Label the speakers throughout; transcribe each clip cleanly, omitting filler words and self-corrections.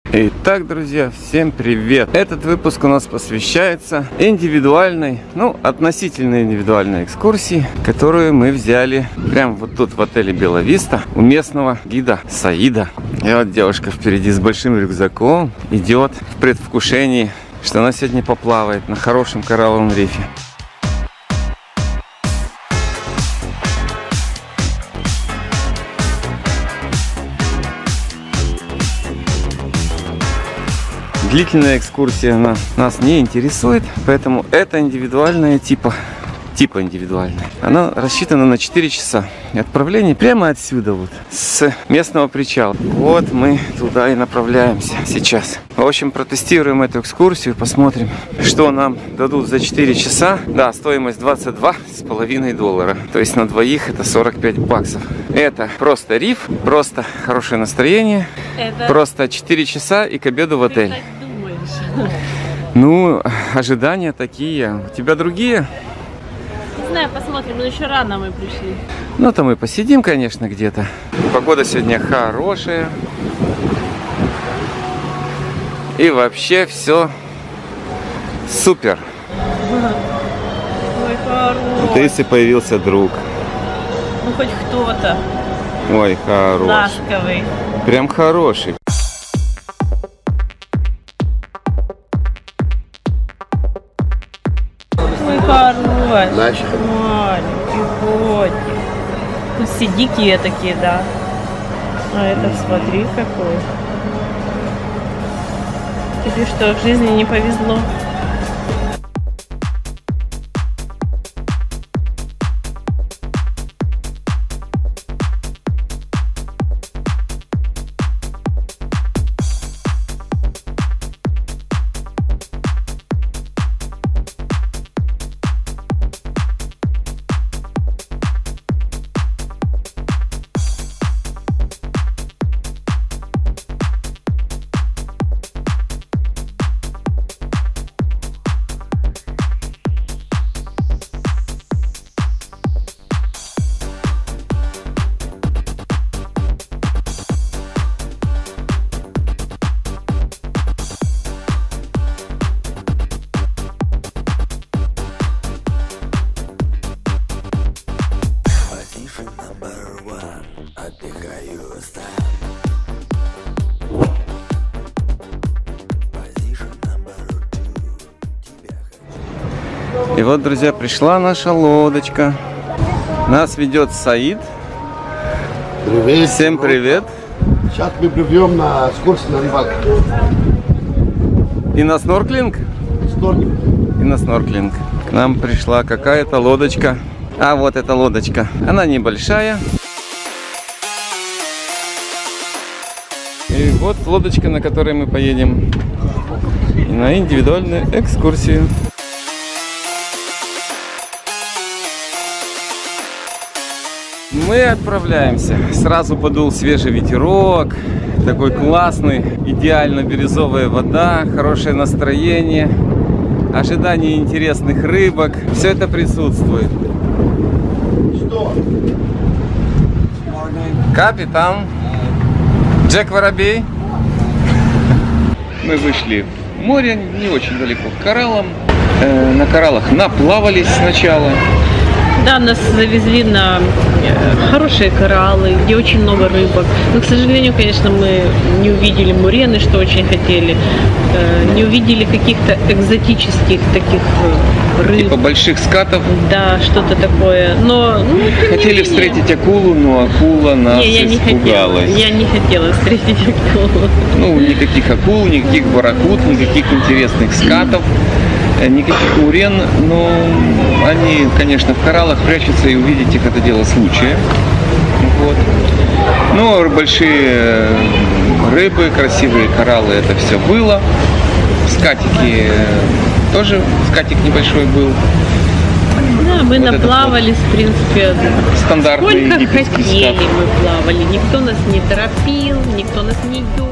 Speaker 1: Итак, друзья, всем привет! Этот выпуск у нас посвящается индивидуальной, относительно индивидуальной экскурсии, которую мы взяли прямо вот тут в отеле Бела Виста у местного гида Саида. И вот девушка впереди с большим рюкзаком идет в предвкушении, что она сегодня поплавает на хорошем коралловом рифе. Длительная экскурсия нас не интересует, поэтому это индивидуальная типа индивидуальная. Она рассчитана на 4 часа. И отправление прямо отсюда, вот, с местного причала. Вот мы туда и направляемся сейчас. В общем, протестируем эту экскурсию, посмотрим, что нам дадут за 4 часа. Да, стоимость $22,5. То есть на двоих это 45 баксов. Это просто риф, просто хорошее настроение, просто 4 часа и к обеду в отель. Ну, ожидания такие. У тебя другие?
Speaker 2: Не знаю, посмотрим, но еще рано мы пришли.
Speaker 1: Ну, то мы посидим, конечно, где-то. Погода сегодня хорошая. И вообще все супер.
Speaker 2: Ой, хорош.
Speaker 1: Ты, если появился друг.
Speaker 2: Ну, хоть кто-то.
Speaker 1: Ой, хороший.
Speaker 2: Ласковый.
Speaker 1: Прям хороший.
Speaker 2: Ой, хороший. Маленький котик. Тут все дикие такие, да. А это, смотри, какой. Тебе что, в жизни не повезло?
Speaker 1: И вот, друзья, пришла наша лодочка. Нас ведет Саид.
Speaker 3: Привет.
Speaker 1: Всем привет.
Speaker 3: Сейчас мы плывем на экскурсию на рыбалку.
Speaker 1: И на снорклинг? И на снорклинг. К нам пришла какая-то лодочка. А вот эта лодочка. Она небольшая. И вот лодочка, на которой мы поедем на индивидуальную экскурсию. Мы отправляемся. Сразу подул свежий ветерок. Такой классный, идеально бирюзовая вода, хорошее настроение, ожидание интересных рыбок. Все это присутствует.
Speaker 3: Что?
Speaker 1: Капитан Джек Воробей. Мы вышли в море, не очень далеко к кораллам. На кораллах наплавались сначала.
Speaker 2: Да, нас завезли на хорошие кораллы, где очень много рыбок. Но, к сожалению, конечно, мы не увидели мурены, что очень хотели. Не увидели каких-то экзотических таких рыб.
Speaker 1: Типа больших скатов.
Speaker 2: Да, что-то такое. Но
Speaker 1: хотели встретить акулу, но акула нас испугалась.
Speaker 2: Я не хотела встретить акулу.
Speaker 1: Ну, никаких акул, никаких барракуд, никаких интересных скатов. Никаких мурен, но они, конечно, в кораллах прячутся, и увидеть их — это дело случая. Вот. Но большие рыбы, красивые кораллы — это все было. Скатики тоже, скатик небольшой был.
Speaker 2: Да, мы вот наплавались, в принципе,
Speaker 1: стандартный египетский
Speaker 2: сколько хотели
Speaker 1: скат.
Speaker 2: мы плавали. Никто нас не торопил, никто нас не дергал.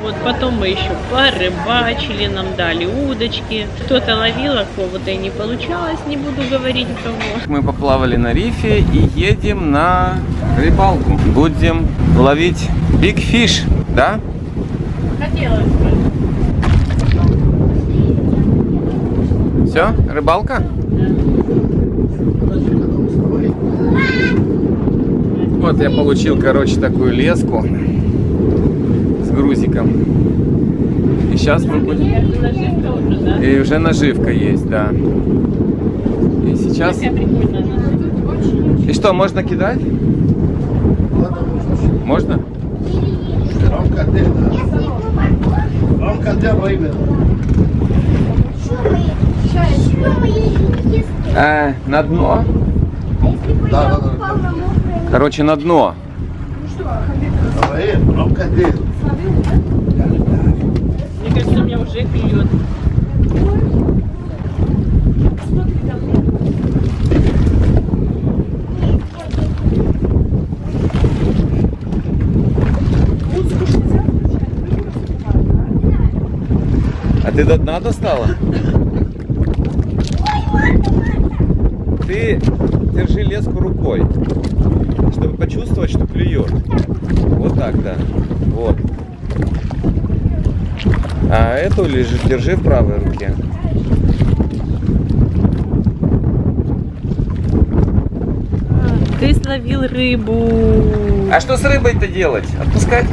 Speaker 2: Вот потом мы еще порыбачили, нам дали удочки. Кто-то ловил, а кого-то и не получалось, не буду говорить у кого.
Speaker 1: Мы поплавали на рифе и едем на рыбалку. Будем ловить big fish, да?
Speaker 2: Хотелось бы.
Speaker 1: Все, рыбалка? Вот я получил, короче, такую леску с грузиком. И сейчас мы будем...
Speaker 2: Наживка уже, да?
Speaker 1: И уже наживка есть, да. И сейчас...
Speaker 2: Такая прикольная наживка.
Speaker 1: И что, можно кидать? Можно? На дно?
Speaker 3: Да.
Speaker 1: Короче, на дно.
Speaker 2: Мне кажется, у меня уже клюет.
Speaker 1: А ты до дна достала? Ты держи леску рукой, чтобы почувствовать, что клюет. Вот так, да. Вот. А эту держи в правой руке.
Speaker 2: Ты словил рыбу.
Speaker 1: А что с рыбой-то делать? Отпускать?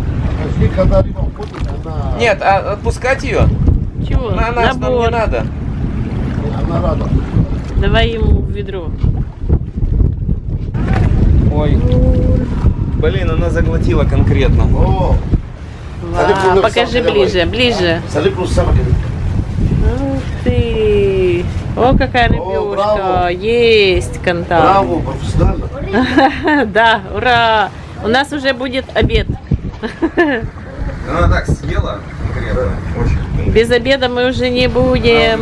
Speaker 1: Нет, а отпускать ее?
Speaker 2: Чего?
Speaker 1: На нас нам не надо.
Speaker 2: Давай ему в ведро.
Speaker 1: Ой. Блин, она заглотила конкретно.
Speaker 2: Вау, покажи ближе, ближе. Ух ты. О, какая рыбешка. Есть контакт.
Speaker 3: Браво, профессионально.
Speaker 2: Да, ура. У нас уже будет обед.
Speaker 1: Она так съела конкретно. Очень.
Speaker 2: Без обеда мы уже не будем.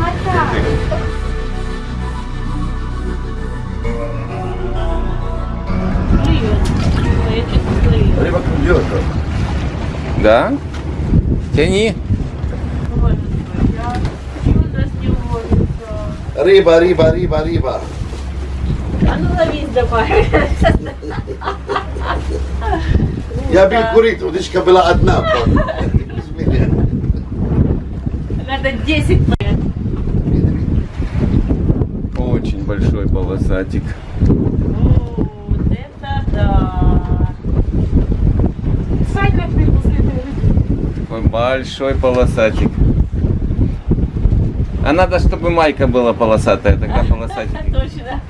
Speaker 3: Рыба клюет.
Speaker 1: Да? Тяни.
Speaker 3: Рыба.
Speaker 2: А ну ловись давай.
Speaker 3: Я бил курить, удочка была одна.
Speaker 2: Надо 10.
Speaker 1: Очень большой полосатик.
Speaker 2: Вот это да.
Speaker 1: Такой большой полосатик. А надо, чтобы майка была полосатая, тогда полосатик.
Speaker 2: Точно.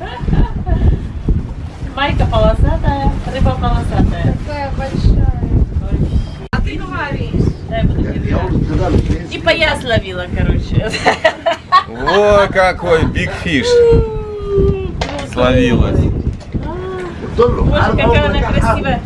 Speaker 2: Майка полосатая, рыба полосатая.
Speaker 4: Такая большая.
Speaker 2: А ты говоришь? Дай буду держать. Типа я словила, короче.
Speaker 1: Ой, какой big fish словилась.
Speaker 2: Боже, какая она красивая.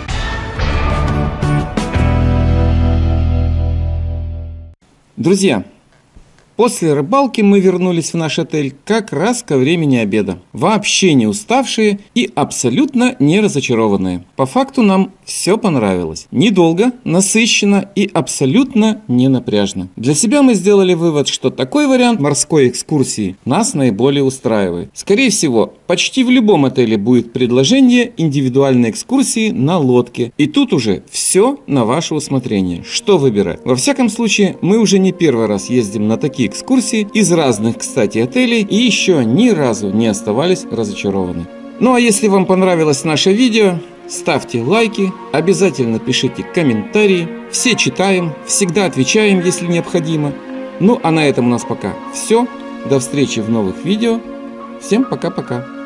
Speaker 1: Друзья, после рыбалки мы вернулись в наш отель как раз ко времени обеда. Вообще не уставшие и абсолютно не разочарованные. По факту нам все понравилось. Недолго, насыщенно и абсолютно не напряжно. Для себя мы сделали вывод, что такой вариант морской экскурсии нас наиболее устраивает. Скорее всего, почти в любом отеле будет предложение индивидуальной экскурсии на лодке. И тут уже все на ваше усмотрение. Что выбирать? Во всяком случае, мы уже не первый раз ездим на такие экскурсии из разных, кстати, отелей и еще ни разу не оставались разочарованы. Ну а если вам понравилось наше видео, ставьте лайки, обязательно пишите комментарии. Все читаем, всегда отвечаем, если необходимо. Ну а на этом у нас пока все. До встречи в новых видео. Всем пока-пока.